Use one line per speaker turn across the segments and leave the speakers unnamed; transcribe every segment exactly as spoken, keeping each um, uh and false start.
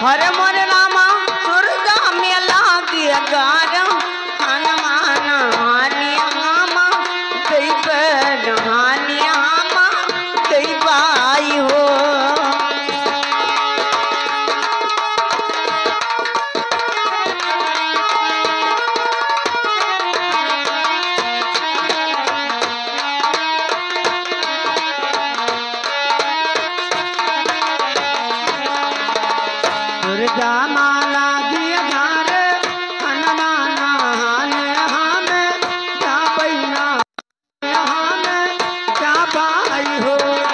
अरे मोरे रामा सुरगा में लागी गार हनुमान हानि हामा कई पर हानि हामा कई बाई हो
माला दिया घर हनुमान हाने हाने क्या बैना हाने क्या भाई हो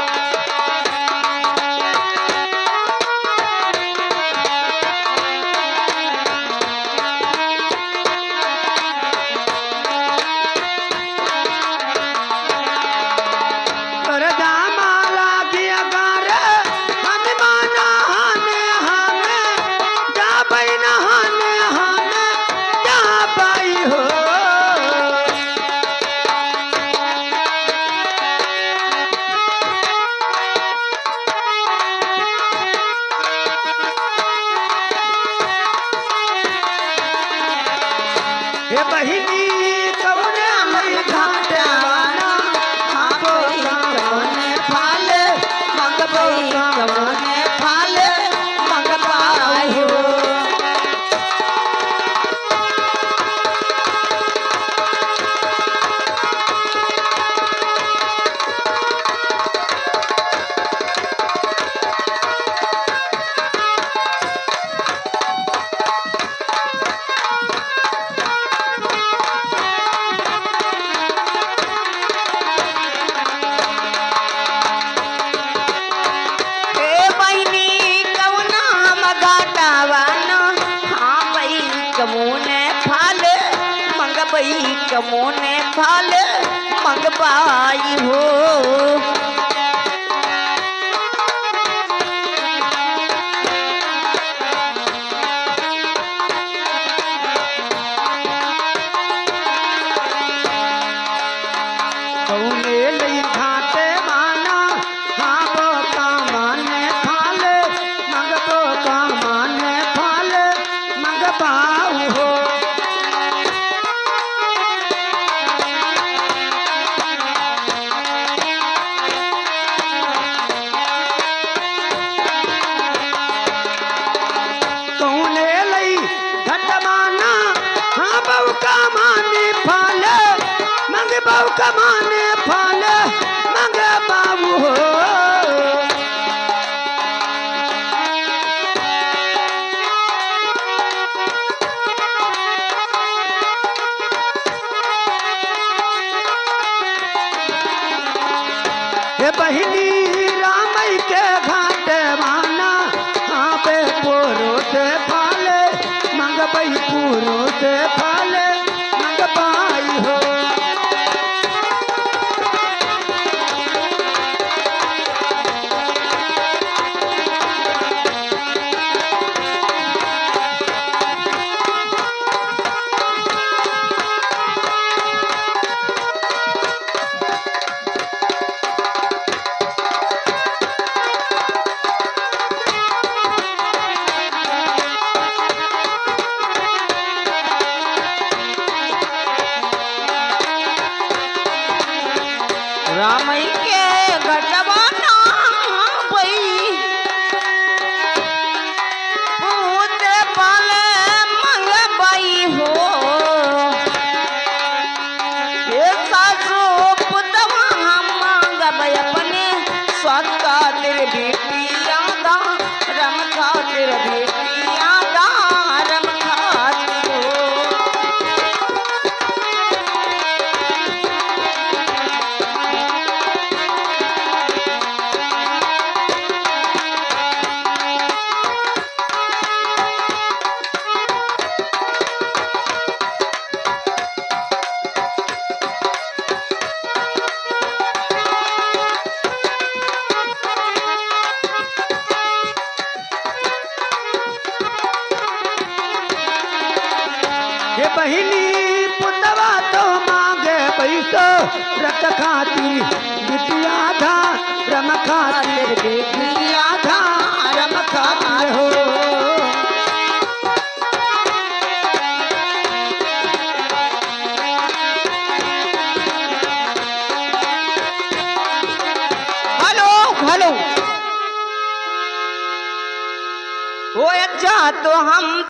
करदा माला दिया घर हनुमान हाने हाने क्या बैना हाने हाने क्या भाई हो हे बहिनी कौने हमें घाटवाना
हाँ कौने फाल मंगबई कौने फाल मंगबाई हो कमोने फाल मंगबई कमोने फाल मंगबाई हो
कौने लई घाटे माना हाँ बो का माने फाल मंगबो का माने फाल मंगबाऊ हो कौने लई घट माना हाँ बो का माने फाल मंगबाऊ का माने फाल मंगबाऊ हो हे बहिनी रामई के घाट माना हाँ पे पोरो से फाले मंगबई पूरो से फाले मंगबाई हो
रामई के घटवाना भई पूते पाले मंगबाई हो ये सासू पुतवा मंगबाई अपने स्वाद खातिर बेटिया दा रम खातिर बेटिया दा रम खातिर हो
हे बहिनी पुतवा तो मांगे पैसो रत खातिर बिटिया था रम खातिर बेटिया था रम खातिर हो
तो हम